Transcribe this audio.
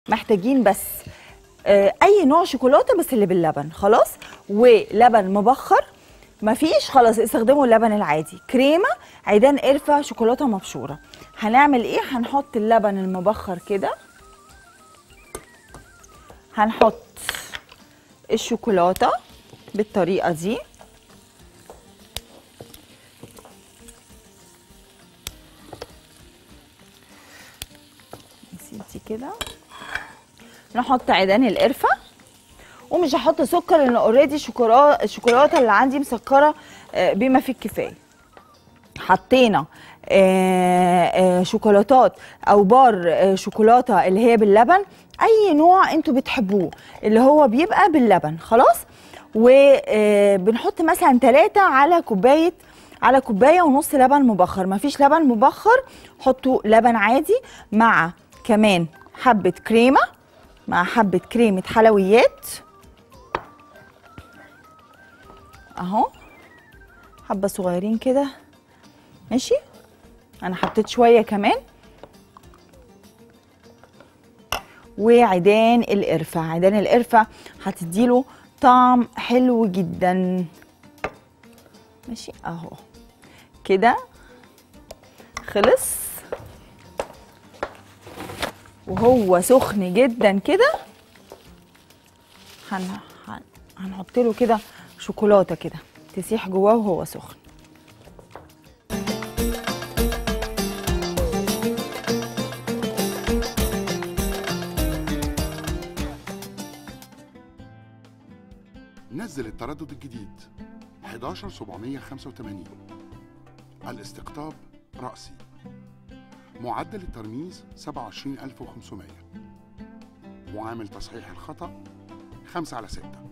محتاجين بس اي نوع شوكولاته بس اللي باللبن خلاص، ولبن مبخر. مفيش خلاص استخدموا اللبن العادي. كريمه، عيدان قرفه، شوكولاته مبشوره. هنعمل ايه؟ هنحط اللبن المبخر كده، هنحط الشوكولاته بالطريقه دي، نسيتي كده. نحط عيدان القرفه، ومش هحط سكر لان اوريدي الشوكولاته اللي عندي مسكره بما فيه الكفايه. حطينا شوكولاتات او بار شوكولاته اللي هي باللبن، اي نوع انتوا بتحبوه اللي هو بيبقى باللبن خلاص. وبنحط مثلا 3 على كوبايه ونص لبن مبخر. مفيش لبن مبخر حطوا لبن عادي، مع كمان حبه كريمه، مع حبه كريمه حلويات اهو، حبه صغيرين كده ماشي. انا حطيت شويه كمان، وعيدان القرفه. عيدان القرفه هتديله طعم حلو جدا ماشي اهو كده. خلص وهو سخن جدا كده. هنحط له كده شوكولاته كده تسيح جواه وهو سخن. نزل التردد الجديد 11785، الاستقطاب رأسي، معدل الترميز 27500، معامل تصحيح الخطأ 5/6.